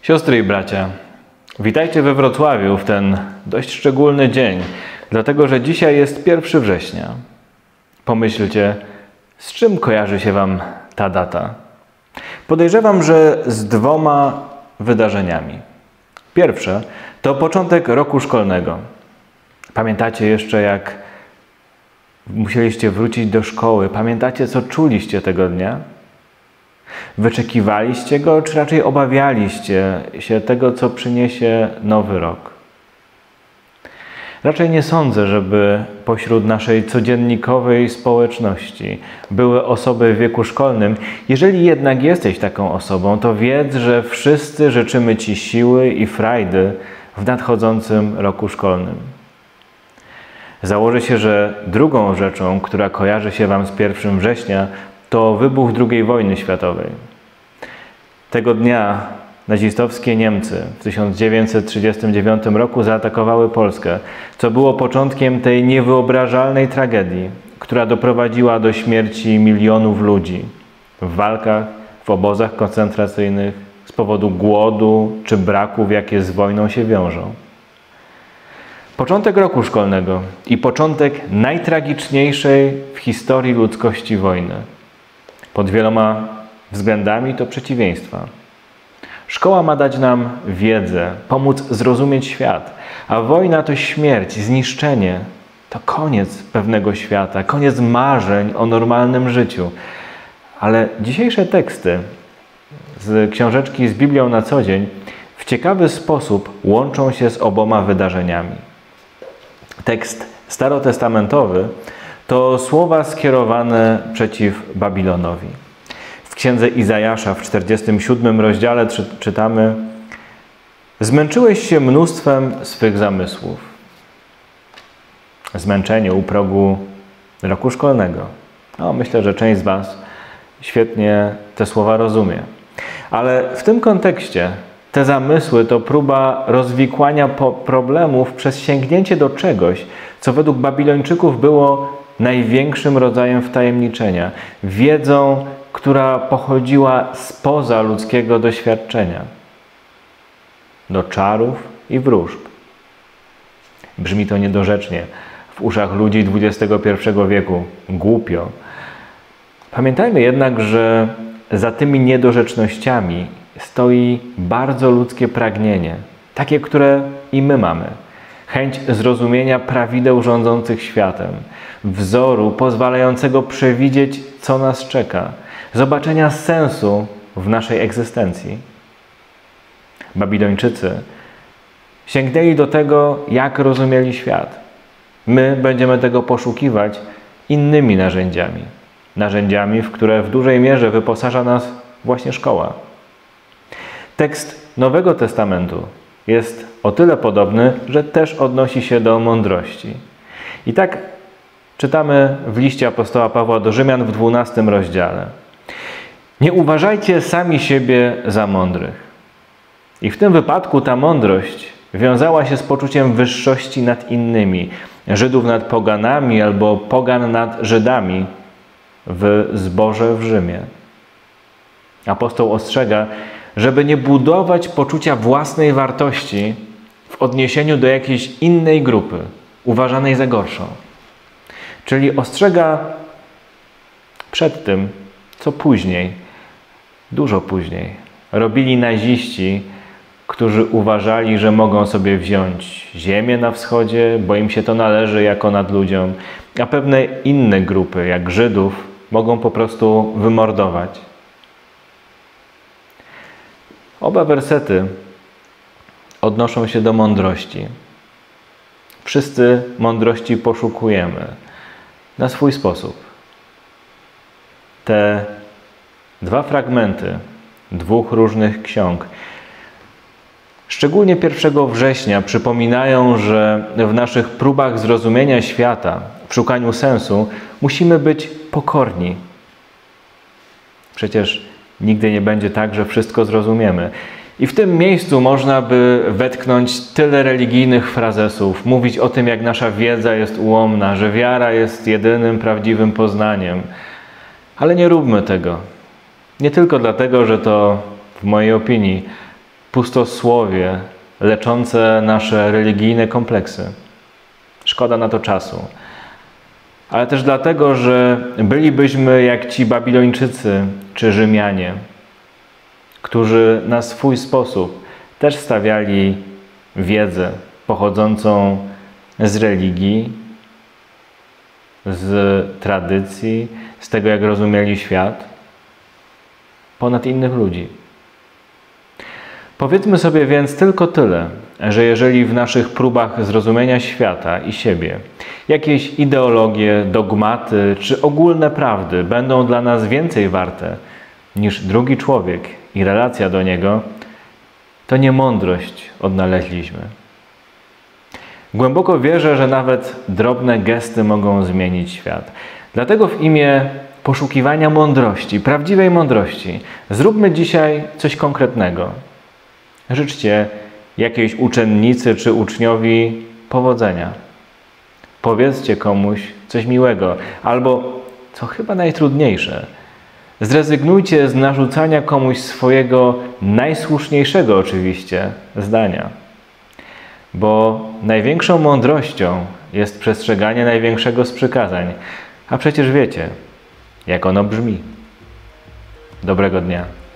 Siostry i bracia, witajcie we Wrocławiu w ten dość szczególny dzień, dlatego że dzisiaj jest 1 września. Pomyślcie, z czym kojarzy się Wam ta data? Podejrzewam, że z dwoma wydarzeniami. Pierwsze to początek roku szkolnego. Pamiętacie jeszcze, jak musieliście wrócić do szkoły? Pamiętacie, co czuliście tego dnia? Wyczekiwaliście go, czy raczej obawialiście się tego, co przyniesie nowy rok? Raczej nie sądzę, żeby pośród naszej codziennikowej społeczności były osoby w wieku szkolnym. Jeżeli jednak jesteś taką osobą, to wiedz, że wszyscy życzymy Ci siły i frajdy w nadchodzącym roku szkolnym. Założę się, że drugą rzeczą, która kojarzy się Wam z 1 września, to wybuch II wojny światowej. Tego dnia nazistowskie Niemcy w 1939 roku zaatakowały Polskę, co było początkiem tej niewyobrażalnej tragedii, która doprowadziła do śmierci milionów ludzi w walkach, w obozach koncentracyjnych, z powodu głodu czy braków, jakie z wojną się wiążą. Początek roku szkolnego i początek najtragiczniejszej w historii ludzkości wojny. Pod wieloma względami to przeciwieństwa. Szkoła ma dać nam wiedzę, pomóc zrozumieć świat, a wojna to śmierć, zniszczenie. To koniec pewnego świata, koniec marzeń o normalnym życiu. Ale dzisiejsze teksty z książeczki z Biblią na co dzień w ciekawy sposób łączą się z oboma wydarzeniami. Tekst starotestamentowy to słowa skierowane przeciw Babilonowi. W księdze Izajasza w 47 rozdziale czytamy: Zmęczyłeś się mnóstwem swych zamysłów. Zmęczenie u progu roku szkolnego. Myślę, że część z Was świetnie te słowa rozumie. Ale w tym kontekście te zamysły to próba rozwikłania problemów przez sięgnięcie do czegoś, co według Babilończyków było największym rodzajem wtajemniczenia, wiedzą, która pochodziła spoza ludzkiego doświadczenia, do czarów i wróżb. Brzmi to niedorzecznie w uszach ludzi XXI wieku, głupio. Pamiętajmy jednak, że za tymi niedorzecznościami stoi bardzo ludzkie pragnienie, takie, które i my mamy. Chęć zrozumienia prawideł rządzących światem, wzoru pozwalającego przewidzieć, co nas czeka, zobaczenia sensu w naszej egzystencji. Babilończycy sięgnęli do tego, jak rozumieli świat. My będziemy tego poszukiwać innymi narzędziami. Narzędziami, w które w dużej mierze wyposaża nas właśnie szkoła. Tekst Nowego Testamentu jest o tyle podobny, że też odnosi się do mądrości. I tak czytamy w liście apostoła Pawła do Rzymian w 12 rozdziale. Nie uważajcie sami siebie za mądrych. I w tym wypadku ta mądrość wiązała się z poczuciem wyższości nad innymi. Żydów nad poganami albo pogan nad Żydami w zborze w Rzymie. Apostoł ostrzega, żeby nie budować poczucia własnej wartości w odniesieniu do jakiejś innej grupy, uważanej za gorszą. Czyli ostrzega przed tym, co później, dużo później, robili naziści, którzy uważali, że mogą sobie wziąć ziemię na wschodzie, bo im się to należy jako nadludziom, a pewne inne grupy, jak Żydów, mogą po prostu wymordować. Oba wersety odnoszą się do mądrości. Wszyscy mądrości poszukujemy na swój sposób. Te dwa fragmenty dwóch różnych ksiąg, szczególnie 1 września, przypominają, że w naszych próbach zrozumienia świata, w szukaniu sensu, musimy być pokorni. Przecież nigdy nie będzie tak, że wszystko zrozumiemy. I w tym miejscu można by wetknąć tyle religijnych frazesów, mówić o tym, jak nasza wiedza jest ułomna, że wiara jest jedynym prawdziwym poznaniem. Ale nie róbmy tego. Nie tylko dlatego, że to, w mojej opinii, pustosłowie leczące nasze religijne kompleksy. Szkoda na to czasu. Ale też dlatego, że bylibyśmy jak ci Babilończycy czy Rzymianie, którzy na swój sposób też stawiali wiedzę pochodzącą z religii, z tradycji, z tego, jak rozumieli świat, ponad innych ludzi. Powiedzmy sobie więc tylko tyle, że jeżeli w naszych próbach zrozumienia świata i siebie jakieś ideologie, dogmaty czy ogólne prawdy będą dla nas więcej warte niż drugi człowiek i relacja do niego, to nie mądrość odnaleźliśmy. Głęboko wierzę, że nawet drobne gesty mogą zmienić świat. Dlatego w imię poszukiwania mądrości, prawdziwej mądrości, zróbmy dzisiaj coś konkretnego. Życzcie jakiejś uczennicy czy uczniowi powodzenia. Powiedzcie komuś coś miłego, albo, co chyba najtrudniejsze, zrezygnujcie z narzucania komuś swojego najsłuszniejszego oczywiście zdania. Bo największą mądrością jest przestrzeganie największego z przykazań. A przecież wiecie, jak ono brzmi. Dobrego dnia.